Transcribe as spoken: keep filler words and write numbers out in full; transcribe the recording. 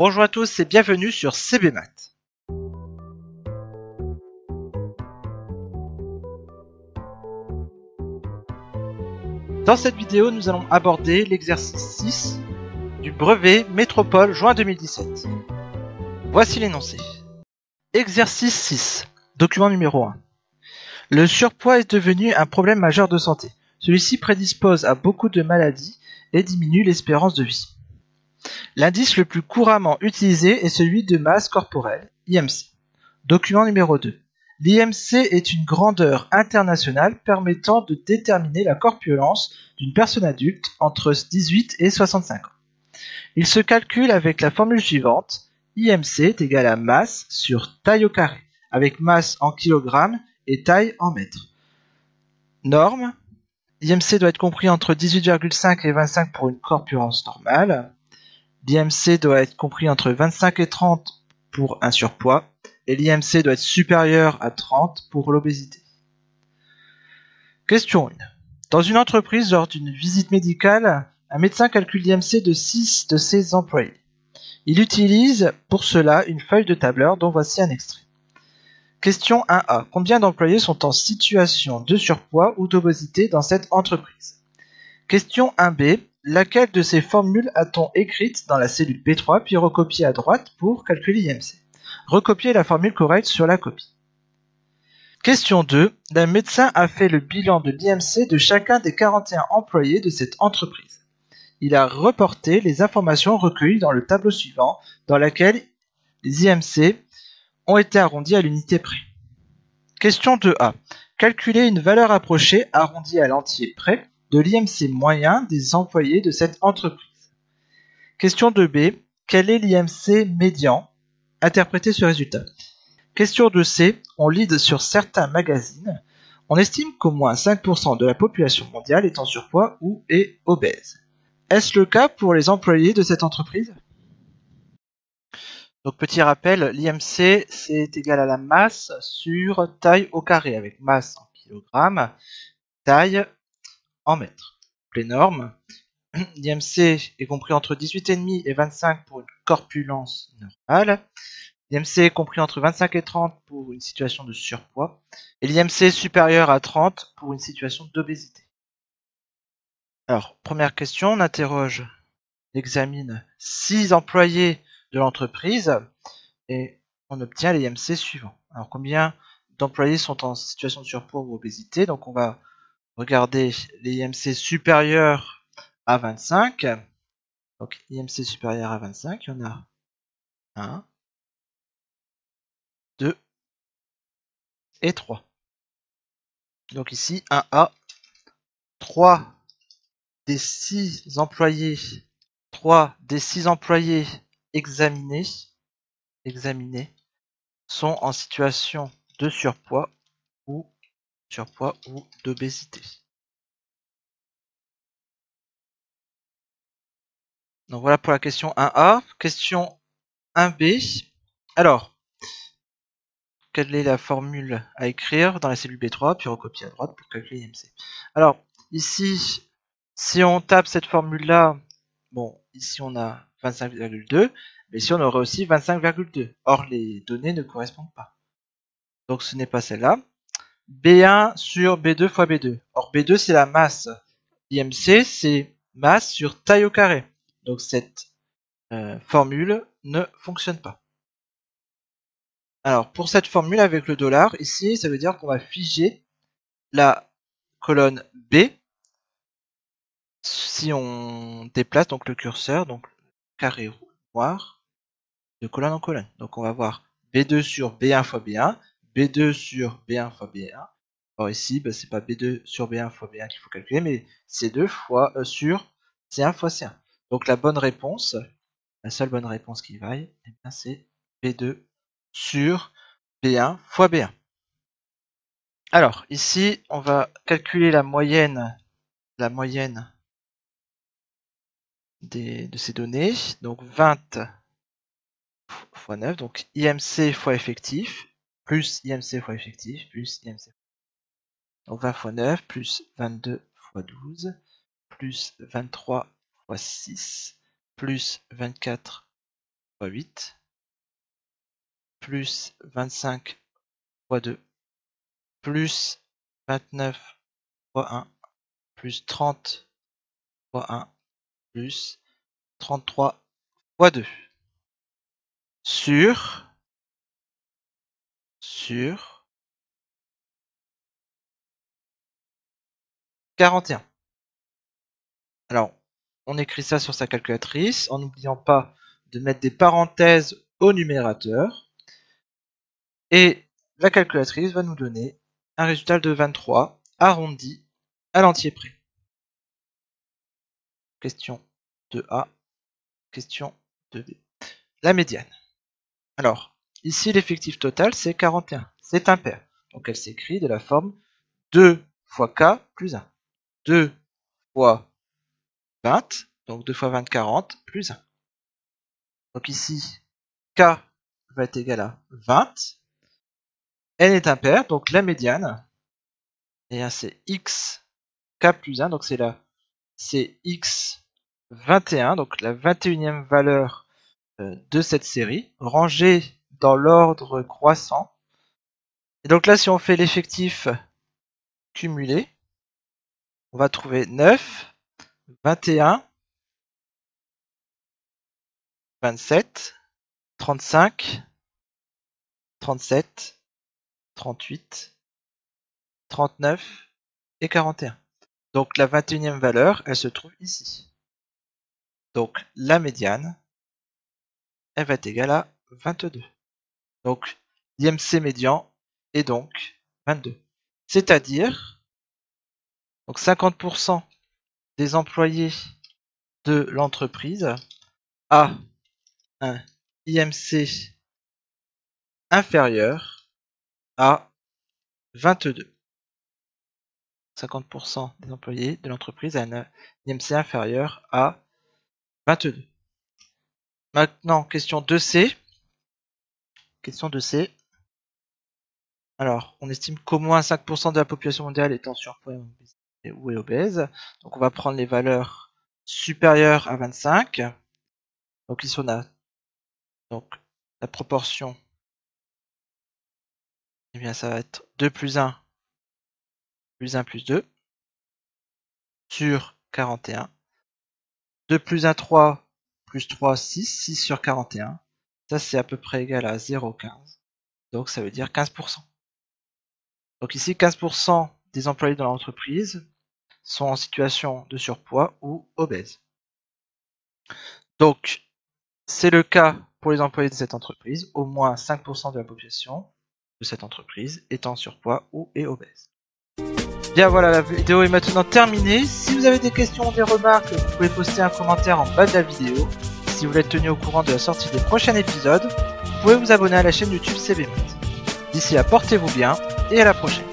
Bonjour à tous et bienvenue sur C B Math. Dans cette vidéo, nous allons aborder l'exercice six du brevet Métropole juin deux mille dix-sept. Voici l'énoncé. Exercice six, document numéro un. Le surpoids est devenu un problème majeur de santé. Celui-ci prédispose à beaucoup de maladies et diminue l'espérance de vie. L'indice le plus couramment utilisé est celui de masse corporelle, I M C. Document numéro deux. L'I M C est une grandeur internationale permettant de déterminer la corpulence d'une personne adulte entre dix-huit et soixante-cinq ans. Il se calcule avec la formule suivante. I M C est égal à masse sur taille au carré, avec masse en kilogrammes et taille en mètres. Norme. I M C doit être compris entre dix-huit virgule cinq et vingt-cinq pour une corpulence normale. L'I M C doit être compris entre vingt-cinq et trente pour un surpoids. Et l'I M C doit être supérieur à trente pour l'obésité. Question un. Dans une entreprise, lors d'une visite médicale, un médecin calcule l'I M C de six de ses employés. Il utilise pour cela une feuille de tableur dont voici un extrait. Question un A. Combien d'employés sont en situation de surpoids ou d'obésité dans cette entreprise? Question un B. Laquelle de ces formules a-t-on écrite dans la cellule B trois puis recopiée à droite pour calculer l'I M C? Recopier la formule correcte sur la copie. Question deux. Le médecin a fait le bilan de l'I M C de chacun des quarante et un employés de cette entreprise. Il a reporté les informations recueillies dans le tableau suivant, dans lequel les I M C ont été arrondis à l'unité près. Question deux A. Calculer une valeur approchée arrondie à l'entier près de l'I M C moyen des employés de cette entreprise. Question deux B. Quel est l'I M C médian? Interpréter ce résultat. Question deux C. On lit sur certains magazines. On estime qu'au moins cinq pour cent de la population mondiale est en surpoids ou est obèse. Est-ce le cas pour les employés de cette entreprise? Donc petit rappel, l'I M C c'est égal à la masse sur taille au carré, avec masse en kilogrammes, taille en mètres. Les normes. L'I M C est compris entre dix-huit virgule cinq et vingt-cinq pour une corpulence normale. L'I M C est compris entre vingt-cinq et trente pour une situation de surpoids. Et l'I M C est supérieur à trente pour une situation d'obésité. Alors, première question, on interroge, on examine six employés de l'entreprise et on obtient l'I M C suivant. Alors, combien d'employés sont en situation de surpoids ou obésité? Donc, on va regarder les I M C supérieurs à vingt-cinq. Donc, I M C supérieur à vingt-cinq, il y en a un, deux et trois. Donc ici, un A, trois des six employés, trois des six employés examinés, examinés sont en situation de surpoids ou surpoids ou d'obésité. Donc voilà pour la question un A. Question un B. Alors, quelle est la formule à écrire dans la cellule B trois, puis recopier à droite pour calculer l'I M C? Alors, ici, si on tape cette formule-là, bon, ici on a vingt-cinq virgule deux, mais ici on aurait aussi vingt-cinq virgule deux. Or, les données ne correspondent pas. Donc, ce n'est pas celle-là. B un sur B deux fois B deux. Or, B deux, c'est la masse. I M C, c'est masse sur taille au carré. Donc, cette euh, formule ne fonctionne pas. Alors, pour cette formule avec le dollar, ici, ça veut dire qu'on va figer la colonne B si on déplace donc le curseur, donc carré noir, de colonne en colonne. Donc, on va voir B deux sur B un fois B un, B deux sur B un fois B un. Alors ici, bah, c'est pas B deux sur B un fois B un qu'il faut calculer, mais C deux fois euh, sur C un fois C un. Donc, la bonne réponse, la seule bonne réponse qui vaille, eh bien, c'est B deux sur B un fois B un. Alors, ici, on va calculer la moyenne, la moyenne des, de ces données. Donc, vingt fois neuf, donc I M C fois effectif, plus I M C fois effectif, plus I M C. Donc, vingt fois neuf, plus vingt-deux fois douze, plus vingt-trois fois six, plus vingt-quatre fois huit, plus vingt-cinq fois deux, plus vingt-neuf fois un, plus trente fois un, plus trente-trois fois deux, sur, sur quarante et un. Alors, on écrit ça sur sa calculatrice, en n'oubliant pas de mettre des parenthèses au numérateur. Et la calculatrice va nous donner un résultat de vingt-trois, arrondi à l'entier près. Question deux A, question deux B. La médiane. Alors, ici, l'effectif total, c'est quarante et un. C'est impair. Donc, elle s'écrit de la forme deux fois K plus un. deux fois vingt, donc deux fois vingt, quarante, plus un. Donc ici, K va être égal à vingt. N est impair, donc la médiane, et c'est X, K plus un, donc c'est là, c'est X vingt et un, donc la vingt et unième valeur euh, de cette série, rangée dans l'ordre croissant. Et donc là, si on fait l'effectif cumulé, on va trouver neuf, vingt et un, vingt-sept, trente-cinq, trente-sept, trente-huit, trente-neuf et quarante et un. Donc la vingt et unième valeur, elle se trouve ici. Donc la médiane, elle va être égale à vingt-deux. Donc l'I M C médian est donc vingt-deux. C'est-à-dire, donc cinquante pour cent des employés de l'entreprise a un I M C inférieur à vingt-deux. cinquante pour cent des employés de l'entreprise a un I M C inférieur à vingt-deux. Maintenant, question deux C. Question deux C. Alors, on estime qu'au moins cinq pour cent de la population mondiale est en surpoids ou est obèse. Donc, on va prendre les valeurs supérieures à vingt-cinq. Donc, ici, on a donc, la proportion. Eh bien, ça va être deux plus un plus un plus deux sur quarante et un. deux plus un, trois, plus trois, six, six sur quarante et un. Ça, c'est à peu près égal à zéro virgule quinze. Donc, ça veut dire quinze pour cent. Donc ici, quinze pour cent des employés dans l'entreprise sont en situation de surpoids ou obèses. Donc, c'est le cas pour les employés de cette entreprise. Au moins cinq pour cent de la population de cette entreprise est en surpoids ou est obèse. Bien voilà, la vidéo est maintenant terminée. Si vous avez des questions ou des remarques, vous pouvez poster un commentaire en bas de la vidéo. Si vous voulez être tenu au courant de la sortie des prochains épisodes, vous pouvez vous abonner à la chaîne YouTube C B Maths. D'ici là, portez-vous bien et à la prochaine.